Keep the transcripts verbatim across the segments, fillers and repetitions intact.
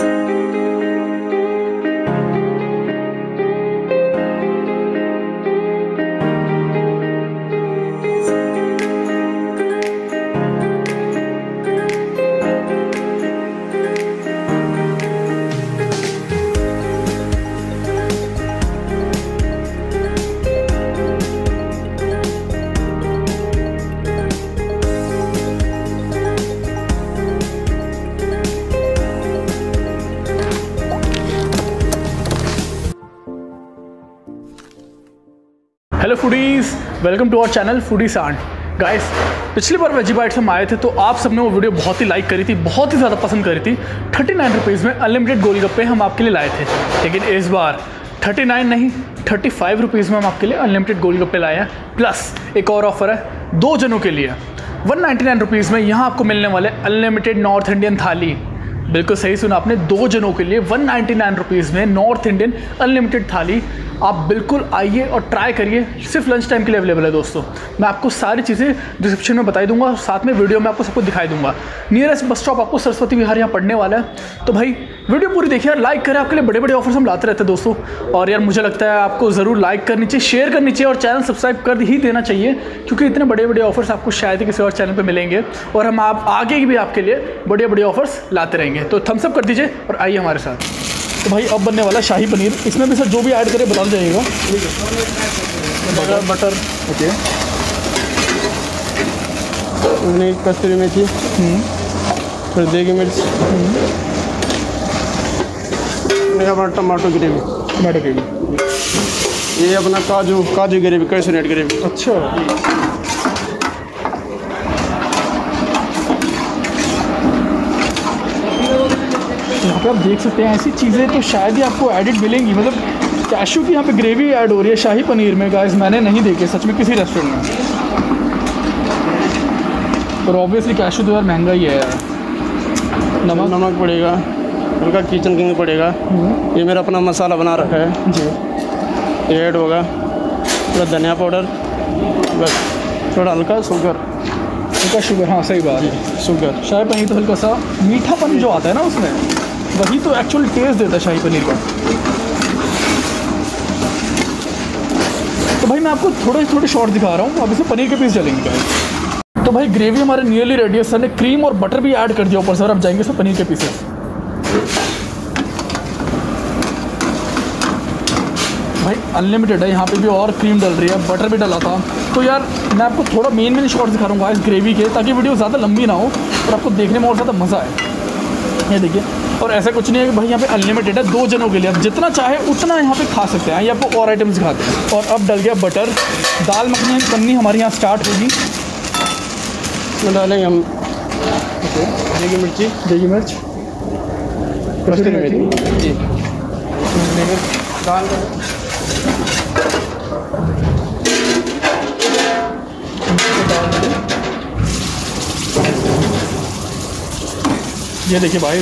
Hello foodies, welcome to our channel foodie सांड। Guys, पिछली बार वेजी बाइट्स हम आए थे तो आप सबने वो वीडियो बहुत ही लाइक करी थी, बहुत ही ज़्यादा पसंद करी थी। थर्टी नाइन रुपीज़ में अनलिमिटेड गोलगप्पे हम आपके लिए लाए थे, लेकिन इस बार थर्टी नाइन नहीं थर्टी फाइव रुपीज़ में हम आपके लिए अनलिमिटेड गोलगप्पे लाए हैं। प्लस एक और ऑफर है दो जनों के लिए, वन नाइन्टी नाइन रुपीज़ में यहाँ आपको मिलने वाले अनलिमिटेड नॉर्थ इंडियन थाली। बिल्कुल सही सुना आपने, दो जनों के लिए वन नाइन्टी नाइन रुपीज़ में नॉर्थ इंडियन अनलिमिटेड थाली। आप बिल्कुल आइए और ट्राई करिए, सिर्फ लंच टाइम के लिए अवेलेबल है दोस्तों। मैं आपको सारी चीज़ें डिस्क्रिप्शन में बताई दूंगा और साथ में वीडियो में आपको सब कुछ दिखाई दूंगा। नियरेस्ट बस स्टॉप आपको सरस्वती विहार यहाँ पड़ने वाला है। तो भाई वीडियो पूरी देखिए, लाइक करें, आपके लिए बड़े बड़े ऑफर्स हम लाते रहते हैं दोस्तों। और यार मुझे लगता है आपको ज़रूर लाइक करनी चाहिए, शेयर करनी चाहिए और चैनल सब्सक्राइब कर ही देना चाहिए, क्योंकि इतने बड़े बड़े ऑफर्स आपको शायद ही किसी और चैनल पर मिलेंगे और हम आप आगे भी आपके लिए बड़े बड़े ऑफर्स लाते रहेंगे। तो थम्स अप कर दीजिए और आइए हमारे साथ। तो भाई अब बनने वाला शाही पनीर, इसमें भी सर जो भी ऐड करें बता जाइएगा। बटर बटर ओके, कस्तूरी मेथी, फिर देगी मिर्च, अपना टमाटो ग्रेवी, टमाटो ग्रेवी, ये अपना काजू काजू ग्रेवी, कैसे नेट ग्रेवी। अच्छा, यहाँ पे आप देख सकते हैं ऐसी चीज़ें तो शायद ही आपको एडिड मिलेंगी। मतलब कैशू की यहाँ पे ग्रेवी ऐड हो रही है शाही पनीर में। गाइस मैंने नहीं देखे सच में किसी रेस्टोरेंट में, और ऑब्वियसली कैशू तो यार महंगा ही है यार। नमक नमक पड़ेगा, हल्का किचन किंग पड़ेगा। ये मेरा अपना मसाला बना रखा है जी, ये ऐड होगा। थोड़ा धनिया पाउडर, बस थोड़ा हल्का शुगर, हल्का शुगर, हाँ सही बात है, शुगर। शाही पनीर तो हल्का सा मीठापन जो आता है ना उसमें, वही तो एक्चुअल टेस्ट देता है शाही पनीर का। तो भाई मैं आपको थोड़े थोड़े शॉर्ट दिखा रहा हूँ, अब इसमें पनीर के पीस चलेंगे गाइस। तो भाई ग्रेवी हमारे नियरली रेडी है। सर ने क्रीम और बटर भी ऐड कर दिया ऊपर से, और अब जाएंगे इसमें पनीर के पीसेस। भाई अनलिमिटेड है, यहाँ पे भी और क्रीम डल रही है, बटर भी डला था। तो यार मैं आपको थोड़ा मेन मेन शॉर्ट्स दिखा रहा हूँ इस ग्रेवी के, ताकि वीडियो ज़्यादा लंबी ना हो और आपको देखने में और ज़्यादा मज़ा आए। ये देखिए, और ऐसा कुछ नहीं है कि भाई यहाँ पे अनलिमिटेड है दो जनों के लिए, आप जितना चाहे उतना यहाँ पे खा सकते हैं। ये आपको और आइटम्स दिखाते हैं। और अब डल गया बटर, दाल मखनी बननी हमारी यहाँ स्टार्ट होगी। इसमें डालेंगे हम देगी मिर्ची, देगी मिर्च, कस्तूरी मेथी जी, दाल ये देखिए भाई।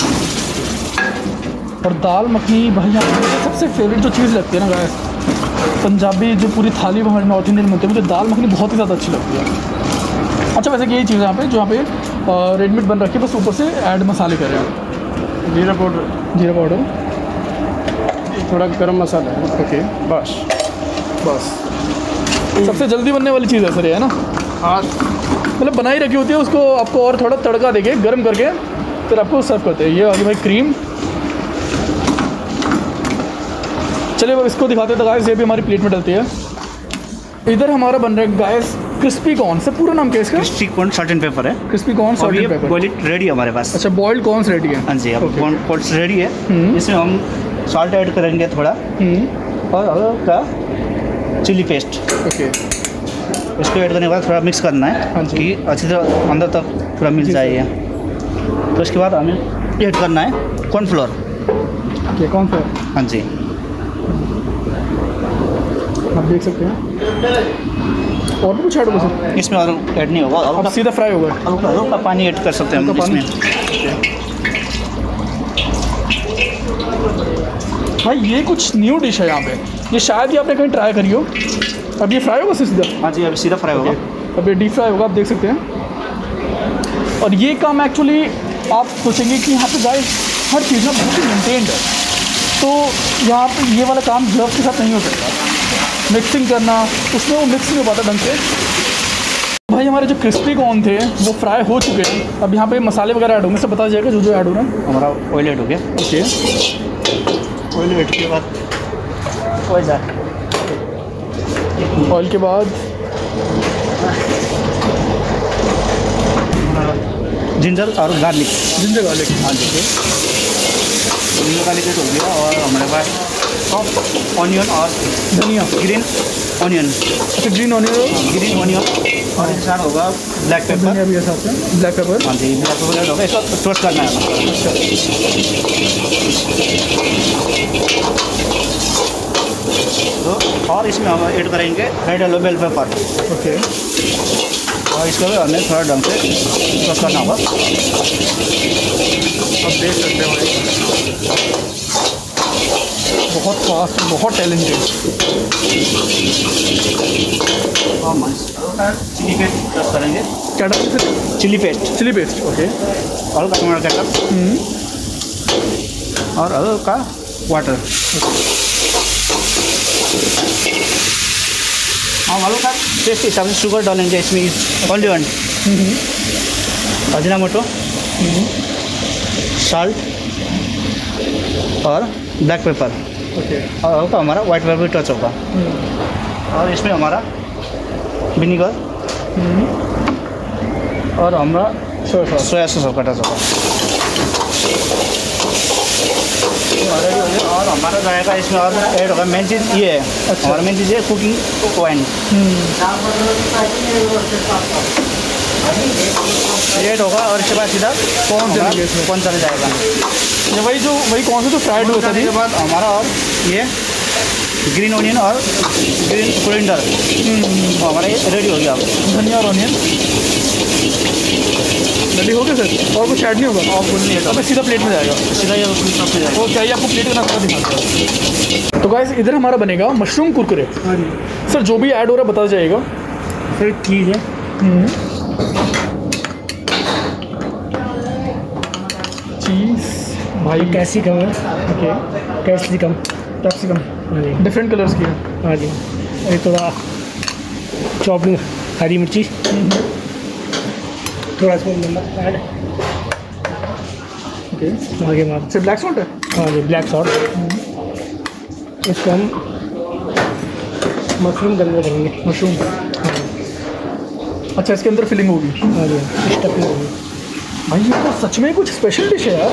और दाल मखनी भाई यहाँ सबसे फेवरेट जो चीज़ लगती है ना गाइस, पंजाबी जो पूरी थाली हमारे नॉर्थ इंडियन बनती है, मुझे दाल मखनी बहुत ही ज़्यादा अच्छी लगती है। अच्छा वैसे यही चीज़ है यहाँ पे, जो यहाँ पे रेडीमेड बन रखी है, बस ऊपर से ऐड मसाले कर रहे हैं। जीरा पाउडर, जीरा पाउडर, थोड़ा गरम मसाला, ओके, बस बस सबसे जल्दी बनने वाली चीज़ है सर ये, है ना। हाँ, मतलब बनाई रखी होती है, उसको आपको और थोड़ा तड़का देके गर्म करके फिर आपको सर्व करते हैं। ये आ गई भाई क्रीम। चलिए अब इसको दिखाते हैं। तो गाइस ये भी हमारी प्लेट में डलती है। इधर हमारा बन रहा है गाइस क्रिस्पी कॉर्न। से पूरा नाम क्या है इसका? Crispy corn salt and pepper है। Crispy corn salt and pepper, boiled ready है हमारे पास। अच्छा, बॉइल्ड कॉर्न्स रेडी है। हाँ जी, अब कॉर्न रेडी है। इसमें हम सॉल्ट ऐड करेंगे थोड़ा, और हल्का चिली पेस्ट। ओके, इसको ऐड करने के बाद थोड़ा मिक्स करना है, हाँ जी, कि अच्छी तरह अंदर तक थोड़ा मिल जाए ये। तो इसके बाद हमें ऐड करना है कॉर्नफ्लोर। ओके, कॉर्नफ्लोर, हाँ जी, आप देख सकते हैं। और भी कुछ ऐड होगा सर इसमें? और ऐड नहीं होगा, अब सीधा फ्राई होगा। हल्का हल्का पानी ऐड कर सकते हैं हम इसमें। भाई ये कुछ न्यू डिश है यहाँ पे, ये शायद ही आपने कहीं ट्राई करी हो। अब ये फ्राई होगा सर सीधा? हाँ जी, अब सीधा फ्राई होगा। अब ये डीप फ्राई होगा, आप देख सकते हैं। और ये काम एक्चुअली आप सोचेंगे कि यहाँ पे गाइस हर चीज़ ना बहुत ही मेंटेन्ड है। तो यहाँ पे ये वाला काम ग्लव्स के साथ नहीं हो सकता। मिक्सिंग करना, उसमें वो मिक्स नहीं हो पाता ढंग से। भाई हमारे जो क्रिस्पी कॉर्न थे वो फ्राई हो चुके हैं। अब यहाँ पे मसाले वगैरह ऐड होंगे, सब बता जाएगा जो जो ऐड हो रहा है। हमारा ऑयल ऐड हो गया। ओके, ऑयल ऐड के बाद ऑयल जाए ऑयल के बाद जिंजर और गार्लिक। जिंजर गार्लिक, हाँ जी, जिंजर गार्लिक हो गया। और हमारे पास सॉफ्ट ऑनियन और धनिया, ग्रीन ऑनियन। अच्छा ग्रीन ऑनियन, ग्रीन ऑनियन और इसके साथ होगा ब्लैक धनिया पेपर। भी है साथ में, ब्लैक पेपर। हाँ जी, ब्लैक पेपर ऐड होगा, इसको टोस्ट करना है। तो और इसमें हम ऐड करेंगे red yellow bell pepper. Okay, और इसको भी हमें थोड़ा ढंग से टोस्ट करना होगा। आप देख सकते हो भाई बहुत फास्ट, बहुत टैलेंटेड। और चिली पेस्ट टोस्ट करेंगे। क्या डालेंगे फिर? Chilli paste chilli paste. Okay, और टमाटर केचप और हल्का वाटर। हम हल्का टेस्ट के हिसाब से शुगर डालेंगे इसमें। ओनली वन अजीनामोटो, साल्ट और ब्लैक पेपर। ओके, और हल्का हमारा वाइट पेपर भी टच होगा। और इसमें हमारा विनीगर और हमारा सोया सॉस। सोया सॉस का टच होगा। रेडी हो गया। और हमारा जाएगा इसमें और ऐड होगा मेन चीज़ ये है। अच्छा। हमारा मेन चीज़ है कुकिंग पॉइंट। ऐड होगा और इसके बाद सीधा कौन से लगे इसमें? कौन चले जाएगा। ये वही जो वही कौन सा जो फ्राइड हुआ था करने के बाद हमारा और ये ग्रीन ऑनियन और ग्रीन कोरिएंडर हमारा ये रेडी हो गया। धनिया और ऑनियन रेडी हो गया सर, और कुछ ऐड नहीं होगा? और कुछ नहीं है, अब सीधा प्लेट में जाएगा। सीधा ये सब पे जाएगा। और चाहिए आपको प्लेट का नक्शा दिखाता है। तो गाइस इधर हमारा बनेगा मशरूम कुरकुरे। हाँ जी सर जो भी ऐड हो रहा है बता जाइएगा। सर, चीज़ है, चीज़ भाई, कैप्सिकम है, ओके, कैप्सिकम। कैप्सिकम हाँ जी, डिफरेंट कलर्स की है। हाँ जी, ये थोड़ा चॉपिंग हरी मिर्ची, थोड़ा इसमें नमक ऐड। ओके, आगे मार। सिर्फ ब्लैक सॉल्ट है? हाँ जी, ब्लैक सॉल्ट। इसको हम मशरूम के अंदर करेंगे। मशरूम, अच्छा इसके अंदर फिलिंग होगी। हाँ जी, स्टफिंग होगी। भाई ये तो सच में कुछ स्पेशल डिश है यार।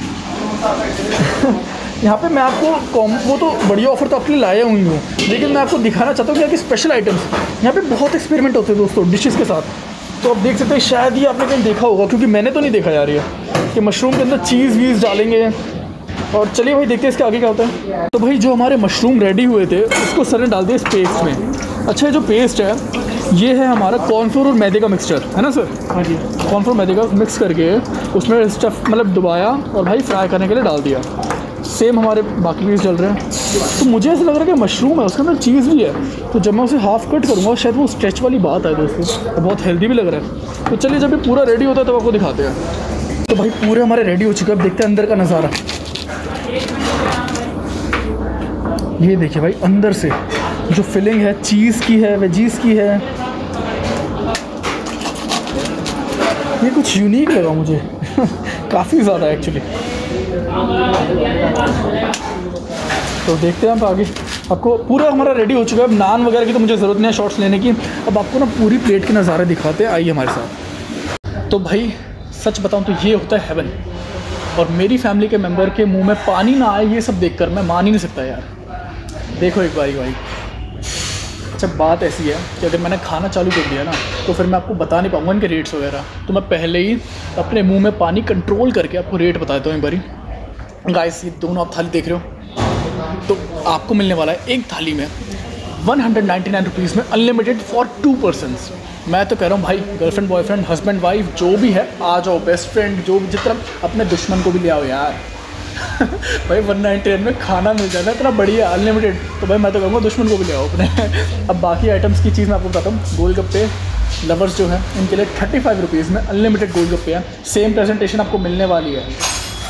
यहाँ पे मैं आपको कॉम वो तो बढ़िया ऑफर तो आपके लिए लाया हुई हूँ, लेकिन मैं आपको दिखाना चाहता हूँ कि आपकी स्पेशल आइटम्स यहाँ पे बहुत एक्सपेरिमेंट होते हैं दोस्तों डिशेस के साथ। तो आप देख सकते हैं, शायद ये आपने कहीं देखा होगा, क्योंकि मैंने तो नहीं देखा यार ये कि मशरूम के अंदर चीज़ वीज़ डालेंगे। और चलिए भाई देखते हैं इसके आगे क्या होता है। तो भाई जो हमारे मशरूम रेडी हुए थे उसको सर ने डाल दिया इस पेस्ट में। अच्छा, ये जो पेस्ट है ये है हमारा कॉर्नफ्लोर और मैदे का मिक्सचर है ना सर? हाँ जी, कॉर्नफ्लोर मैदे का मिक्स करके उसमें स्टफ मतलब दबाया और भाई फ्राई करने के लिए डाल दिया। सेम हमारे बाकी पीस चल रहे हैं। तो मुझे ऐसा लग रहा है कि मशरूम है, उसके अंदर चीज़ भी है। तो जब मैं उसे हाफ कट करूँगा शायद वो स्ट्रेच वाली बात है दोस्तों, और बहुत हेल्दी भी लग रहा है। तो चलिए जब ये पूरा रेडी होता है तब आपको दिखाते हैं। तो भाई पूरे हमारे रेडी हो चुके हैं, अब देखते हैं अंदर का नज़ारा। ये देखिए भाई अंदर से जो फिलिंग है चीज़ की है, वेजीज की है। ये कुछ यूनिक लगा मुझे काफ़ी ज़्यादा एक्चुअली। तो देखते हैं आप आगे। आपको पूरा हमारा रेडी हो चुका है। अब नान वगैरह की तो मुझे ज़रूरत नहीं है शॉट्स लेने की। अब आपको ना पूरी प्लेट के नज़ारे दिखाते हैं, आइए हमारे साथ। तो भाई सच बताऊं तो ये होता है हेवन, और मेरी फैमिली के मेंबर के मुंह में पानी ना आए ये सब देखकर मैं मान ही नहीं सकता यार। देखो एक बारी भाई। अच्छा बात ऐसी है कि अगर मैंने खाना चालू कर दिया ना तो फिर मैं आपको बता नहीं पाऊंगा इनके रेट्स वगैरह। तो मैं पहले ही अपने मुंह में पानी कंट्रोल करके आपको रेट बता देता हूँ एक बारी। गाइस ये दोनों आप थाली देख रहे हो, तो आपको मिलने वाला है एक थाली में one hundred ninety nine rupees में अनलिमिटेड फॉर टू पर्सनस। मैं तो कह रहा हूँ भाई गर्लफ्रेंड बॉयफ्रेंड हस्बैंड वाइफ जो भी है आ जाओ, बेस्ट फ्रेंड जो भी, जितना अपने दुश्मन को भी ले आओ यार। भाई वन नाइन्टी नाइन में खाना मिल जाता है इतना बढ़िया अनलिमिटेड, तो भाई मैं तो कहूँगा दुश्मन को भी ले आओ अपने। अब बाकी आइटम्स की चीज़ मैं आपको बताता हूँ। गोलगप्पे लवर्स जो हैं इनके लिए थर्टी फाइव रुपीज़ में अनलिमिटेड गोलगप्पे हैं। सेम प्रेजेंटेशन आपको मिलने वाली है।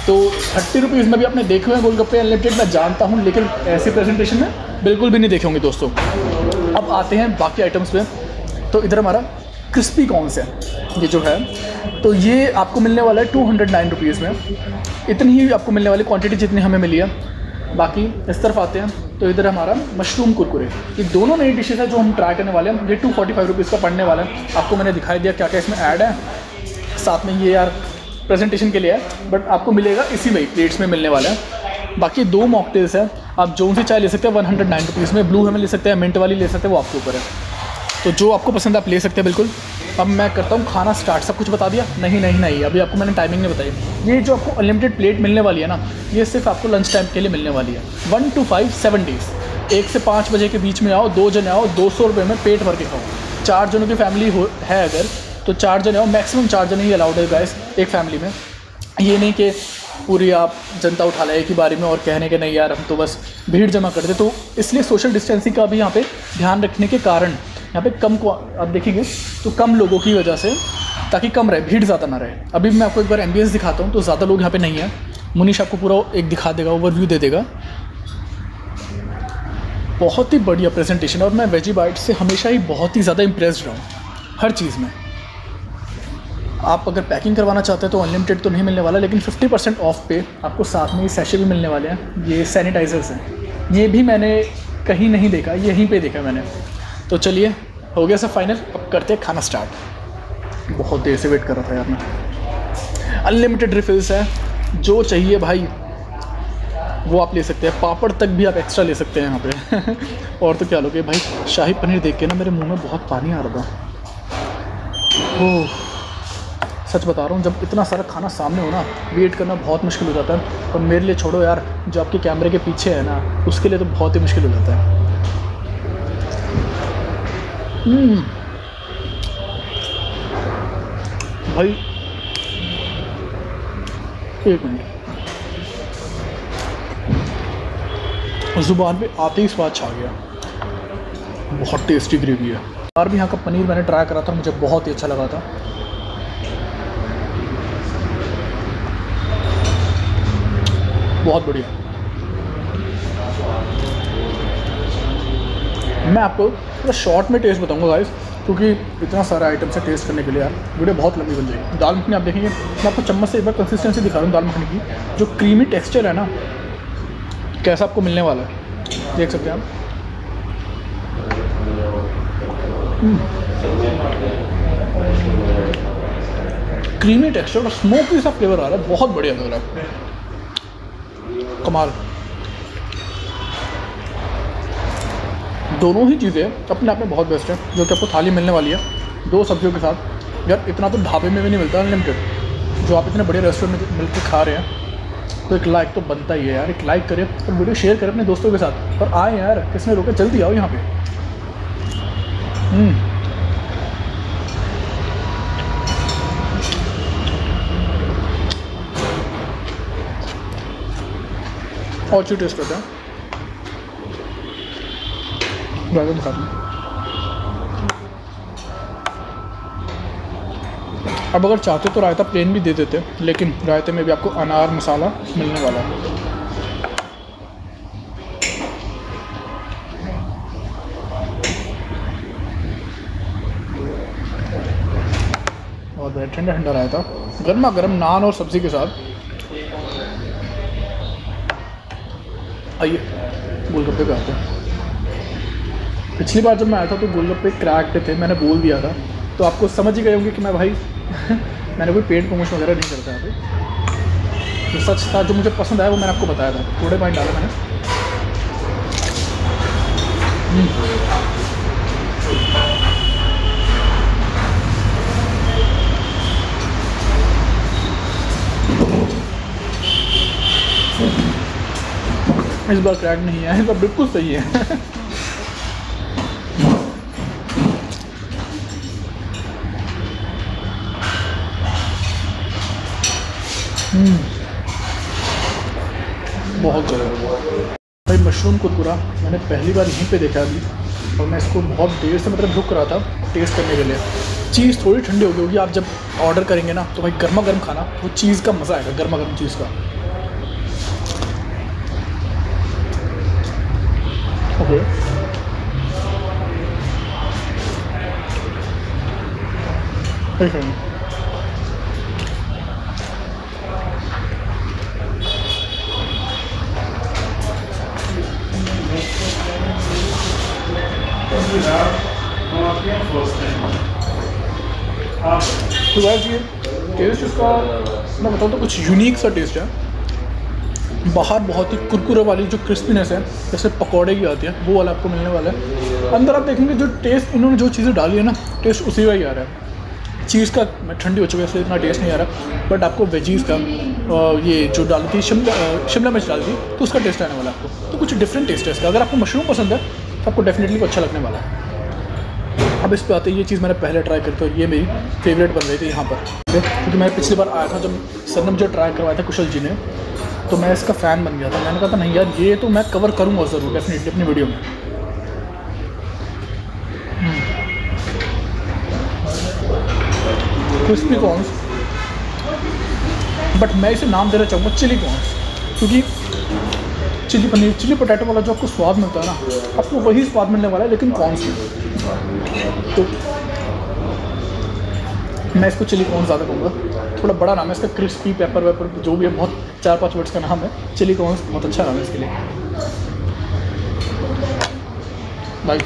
तो थर्टी रुपीज़ में भी आपने देखे हुए हैं गोलगप्पे अनलिमिटेड, मैं जानता हूँ, लेकिन ऐसे प्रेजेंटेशन में बिल्कुल भी नहीं देखे होंगे दोस्तों। अब आते हैं बाकी आइटम्स पे। तो इधर हमारा क्रिस्पी कॉर्न्स है, ये जो है तो ये आपको मिलने वाला है टू हंड्रेड नाइन रुपीज़ में। इतनी ही आपको मिलने वाली क्वांटिटी जितनी हमें मिली है। बाकी इस तरफ आते हैं तो इधर हमारा मशरूम कुरकुरे, ये दोनों नई डिशेज़ है जो हम ट्राई करने वाले हैं। ये टू फोर्टी फाइव रुपीज़ का पड़ने वाला है। आपको मैंने दिखाई दिया क्या क्या इसमें ऐड है, साथ में ये यार प्रेजेंटेशन के लिए है, बट आपको मिलेगा इसी में प्लेट्स में मिलने वाला है। बाकी दो मॉकटेल्स हैं, आप जो सी चाय ले सकते हैं वन हंड्रेड नाइन रुपीज़ में। ब्लू हमें ले सकते हैं, मिंट वाली ले सकते हैं, वो आपके ऊपर है। तो जो आपको पसंद आप ले सकते हैं बिल्कुल। अब मैं करता हूँ खाना स्टार्ट। सब कुछ बता दिया? नहीं नहीं नहीं, अभी आपको मैंने टाइमिंग नहीं बताई। ये जो आपको अनलिमिटेड प्लेट मिलने वाली है ना, ये सिर्फ आपको लंच टाइम के लिए मिलने वाली है। One two five seven days, एक से पाँच बजे के बीच में आओ, दो जने आओ, दो सौ रुपये में पेट भर के खाओ। चार जनों की फैमिली हो है अगर तो चार जने आओ, मैक्सिमम चार जने ही अलाउड है गाइस एक फैमिली में। ये नहीं कि पूरी आप जनता उठा लाए एक ही बारी में और कहने के नहीं यार हम तो बस भीड़ जमा कर दे। तो इसलिए सोशल डिस्टेंसिंग का भी यहाँ पे ध्यान रखने के कारण यहाँ पे कम को आप देखेंगे तो कम लोगों की वजह से, ताकि कम रहे, भीड़ ज़्यादा ना रहे। अभी मैं आपको एक बार एम्बियंस दिखाता हूँ, तो ज़्यादा लोग यहाँ पे नहीं है। मुनीश आपको पूरा एक दिखा देगा, ओवरव्यू दे देगा। बहुत ही बढ़िया प्रेजेंटेशन, और मैं वेजी बाइट से हमेशा ही बहुत ही ज़्यादा इम्प्रेस्ड रहा हूँ हर चीज़ में। आप अगर पैकिंग करवाना चाहते हैं तो अनलिमिटेड तो नहीं मिलने वाला, लेकिन फिफ्टी परसेंट ऑफ पे आपको साथ में ये सैशे भी मिलने वाले हैं। ये सैनिटाइज़र्स हैं, ये भी मैंने कहीं नहीं देखा, यहीं पे देखा मैंने। तो चलिए हो गया सब फाइनल, अब करते हैं खाना स्टार्ट। बहुत देर से वेट कर रहा था यार मैं। अनलिमिटेड रिफिल्स है, जो चाहिए भाई वो आप ले सकते हैं। पापड़ तक भी आप एक्स्ट्रा ले सकते हैं यहाँ पे। और तो क्या लोगे भाई, शाही पनीर देख के ना मेरे मुंह में बहुत पानी आ रहा था। ओह सच बता रहा हूँ, जब इतना सारा खाना सामने हो ना, वेट करना बहुत मुश्किल हो जाता है। और मेरे लिए छोड़ो यार, जो आपके कैमरे के पीछे है ना, उसके लिए तो बहुत ही मुश्किल हो जाता है। हम्म भाई एक मिनट, ज़ुबान पे आते ही स्वाद छा गया। बहुत टेस्टी ग्रेवी है। और भी यहाँ का पनीर मैंने ट्राई करा था, मुझे बहुत ही अच्छा लगा था। बहुत बढ़िया। मैं आपको थोड़ा शॉर्ट में टेस्ट बताऊंगा गाइस, क्योंकि इतना सारा आइटम से टेस्ट करने के लिए यार वीडियो बहुत लंबी बन जाएगी। दाल मखनी आप देखेंगे, मैं आपको चम्मच से एक बार कंसिस्टेंसी दिखा रहा हूँ दाल मखनी की। जो क्रीमी टेक्सचर है ना, कैसा आपको मिलने वाला है देख सकते हैं आप। क्रीमी टेक्सचर और स्मोकी सा फ्लेवर आ रहा है, बहुत बढ़िया लग रहा है, कमाल। दोनों ही चीज़ें अपने आप में बहुत बेस्ट है। जो कि आपको थाली मिलने वाली है दो सब्जियों के साथ, यार इतना तो ढाबे में भी नहीं मिलता अनलिमिटेड, जो आप इतने बड़े रेस्टोरेंट में मिल के खा रहे हैं। तो एक लाइक तो बनता ही है यार, एक लाइक करें और वीडियो शेयर करें अपने दोस्तों के साथ। और आए यार, किसने रोका, जल्दी आओ यहाँ पे। हम्म और अच्छी टेस्ट करते हैं। बैगन खा लें। अब अगर चाहते तो रायता प्लेन भी दे देते, लेकिन रायते में भी आपको अनार मसाला मिलने वाला है। और ठंडा ठंडा रायता गर्मा गर्म नान और सब्ज़ी के साथ। आइए गोलगप्पे पे आते हैं। पिछली बार जब मैं आया था तो गोलगप्पे क्रैक्ड थे, मैंने बोल दिया था, तो आपको समझ ही गए होंगे कि मैं भाई मैंने कोई पेट प्रमोशन वगैरह नहीं करता यहाँ पे। जो सच था, जो मुझे पसंद आया वो मैंने आपको बताया था। थोड़े पॉइंट डाला मैंने। इस बार क्रैक नहीं है, इस बार बिल्कुल सही है। हम्म बहुत ज़्यादा भाई। मशरूम कुरकुरा मैंने पहली बार यहीं पे देखा अभी, और मैं इसको बहुत देर से मतलब रुक रहा था टेस्ट करने के लिए। चीज़ थोड़ी ठंडी हो गई होगी, आप जब ऑर्डर करेंगे ना तो भाई गर्मा गर्म खाना, वो चीज़ का मज़ा आएगा, गर्मा गर्म चीज़ का। ठीक है। तो गाइस ये टेस्ट इसका मैं बताऊँ तो कुछ यूनिक सा टेस्ट है। बाहर बहुत ही कुरकुरे वाली जो क्रिस्पीनेस है, जैसे पकौड़े की आती है, वो वाला आपको मिलने वाला है। अंदर आप देखेंगे जो टेस्ट इन्होंने जो चीज़ें डाली है ना, टेस्ट उसी का ही आ रहा है। चीज़ का ठंडी हो चुकी है इसलिए इतना टेस्ट नहीं आ रहा, बट आपको वेजीज़ का ये जो डाली थी शिमला शिमला मिर्च डाली थी तो उसका टेस्ट आने वाला है आपको। तो कुछ डिफरेंट टेस्ट है इसका। अगर आपको मशरूम पसंद है तो आपको डेफिनेटली अच्छा लगने वाला है। अब इस पे आते हैं, ये चीज़ मैंने पहले ट्राई करी तो ये मेरी फेवरेट बन रही थी यहाँ पर, क्योंकि मैं पिछली बार आया था जब सर ने मुझे ट्राई करवाया था कुशल जी ने, तो मैं इसका फ़ैन बन गया था। मैंने कहा था नहीं यार ये तो मैं कवर करूँगा ज़रूर डेफिनेटली अपनी वीडियो में। क्रिस्पी कॉर्न्स, बट मैं इसे नाम देना चाहूँगा चिली कॉर्न्स, क्योंकि चिली पनीर चिली पोटैटो वाला जो आपको स्वाद मिलता है ना, आपको वही स्वाद मिलने वाला है लेकिन कॉर्न्स में। तो मैं इसको चिली कॉर्न ज़्यादा कहूँगा। थोड़ा बड़ा नाम है इसका, क्रिस्पी पेपर वेपर जो भी है, बहुत चार पांच वर्ड्स का नाम है। चिली कॉर्न बहुत अच्छा नाम है इसके लिए भाई।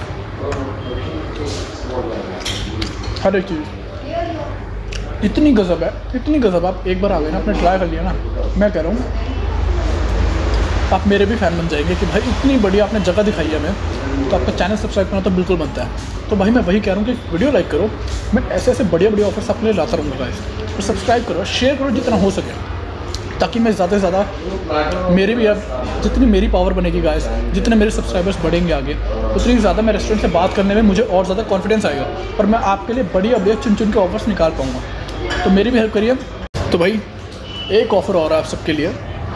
हर एक चीज़ इतनी गज़ब है, इतनी गज़ब। आप एक बार आ गए ना, आपने ट्राई कर लिया ना, मैं कह रहा हूँ आप मेरे भी फ़ैन बन जाएंगे कि भाई इतनी बढ़िया आपने जगह दिखाई है हमें, तो आपका चैनल सब्सक्राइब करना तो बिल्कुल बनता है। तो भाई मैं वही कह रहा हूँ कि वीडियो लाइक करो, मैं ऐसे ऐसे बढ़िया बढ़िया ऑफर्स आपके लिए लाता रहूँगा गाइस। और सब्सक्राइब करो, शेयर करो जितना हो सके, ताकि मैं ज़्यादा से ज़्यादा मेरी भी अब जितनी मेरी पावर बनेगी गाइस, जितने मेरे सब्सक्राइबर्स बढ़ेंगे आगे, उतनी ज़्यादा मैं रेस्टोरेंट से बात करने में मुझे और ज़्यादा कॉन्फिडेंस आएगा और मैं आपके लिए बढ़िया बढ़िया चुन चुन के ऑफर्स निकाल पाऊँगा। तो मेरी भी हेल्प करिए। तो भाई एक ऑफ़र और है आप सबके लिए,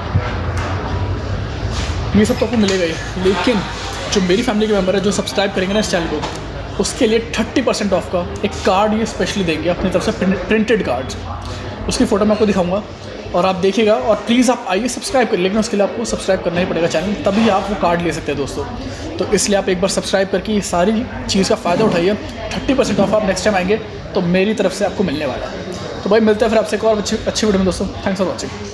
ये सब तो आपको मिलेगा ही, लेकिन जो मेरी फैमिली के मेंबर है जो सब्सक्राइब करेंगे ना इस चैनल को, उसके लिए थर्टी परसेंट ऑफ का एक कार्ड ये स्पेशली देंगे अपनी तरफ से, प्रिंटेड कार्ड्स। उसकी फ़ोटो मैं आपको दिखाऊंगा और आप देखिएगा। और प्लीज़ आप आइए सब्सक्राइब करिए, लेकिन उसके लिए आपको सब्सक्राइब करना ही पड़ेगा चैनल, तभी आप वो कार्ड ले सकते हैं दोस्तों। तो इसलिए आप एक बार सब्सक्राइब करके ये सारी चीज़ का फ़ायदा उठाइए। थर्टी परसेंट ऑफ आप नेक्स्ट टाइम आएंगे तो मेरी तरफ से आपको मिलने वाला है। तो भाई मिलते हैं फिर आपसे एक और अच्छी अच्छी वीडियो में दोस्तों। Thanks for watching.